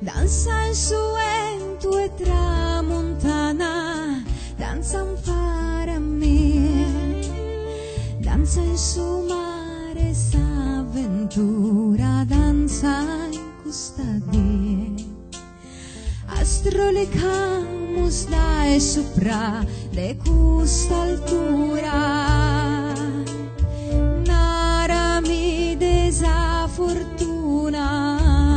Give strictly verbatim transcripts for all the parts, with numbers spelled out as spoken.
danza in suento e tramontana, danza un fare a me, danza in su mare s'avventura, danza in custodie, astrolicamus dae sopra de custa altura, narami desa fortuna,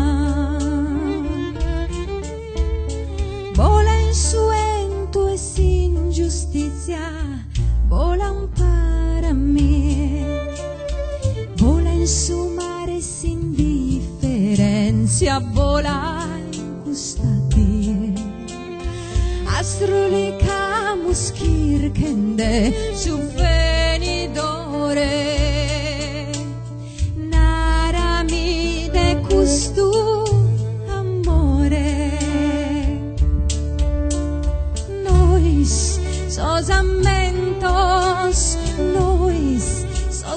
vola in suento e sin giustizia, vola un para me, vola in su mare sin differenzia, vola in custodie, astrolicamus kirkende su venidore, narami de custu amore, nois sosamentos, nois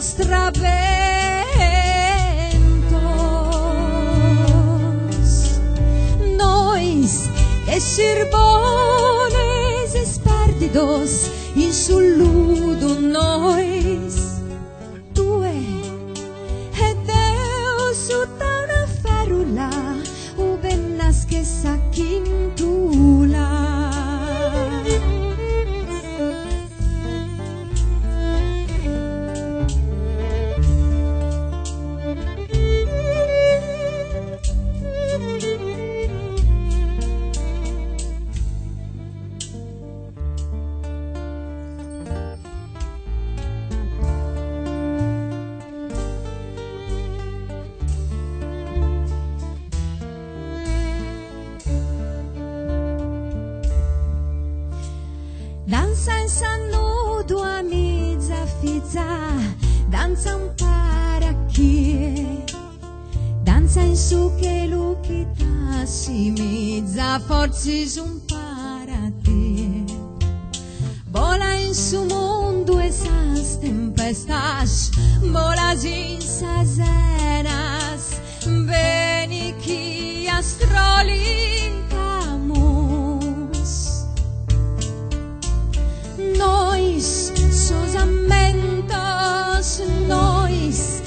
sostraventos, nois que sirbones espartidos in sulludo, nois due e Deus uta una ferula u bennas che sa quintula. Danza in sannudo a mezza fizza, danza un paracchie, danza in su che lucchita si mezza, forzi su un parate, vola in su mondo e sas tempestas, vola in sazenas, veni chi astrolicamus, nois sosamentos, nois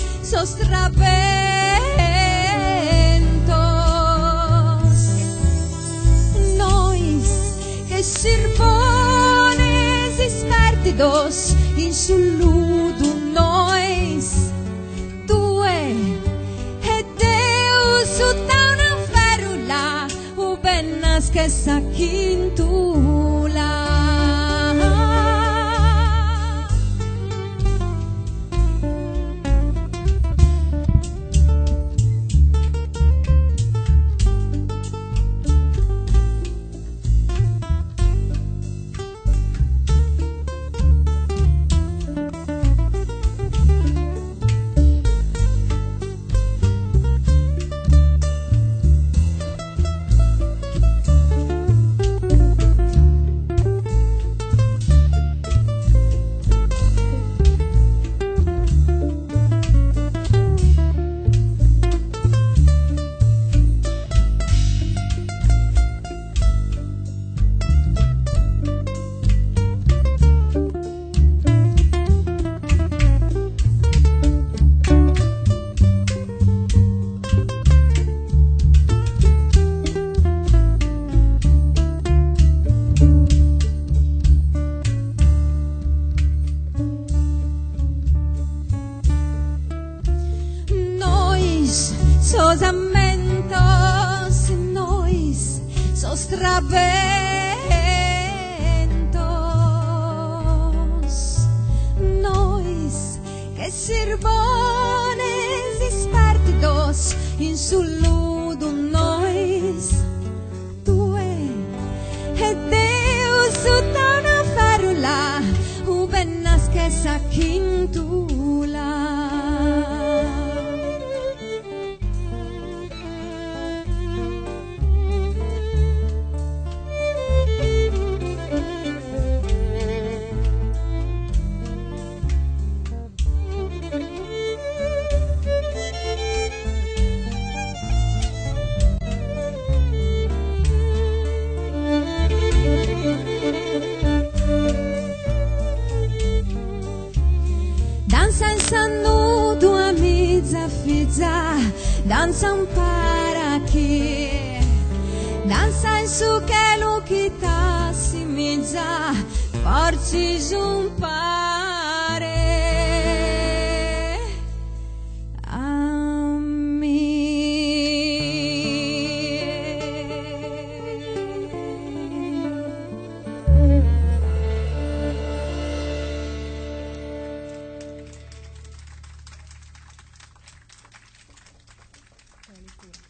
sostraventos, nois que sirvones espartidos in sulludo, nois due e Deus uta una ferula u bennas che sa quintula. Sosamentos, nois sostraventos, nois que sirvones espartidos in sulludo, nois due e Deus uta una ferula u bennas che sa quintula. danza un para aqui, dança su che lo kita si mizza, forci giumpare a me. Really cool.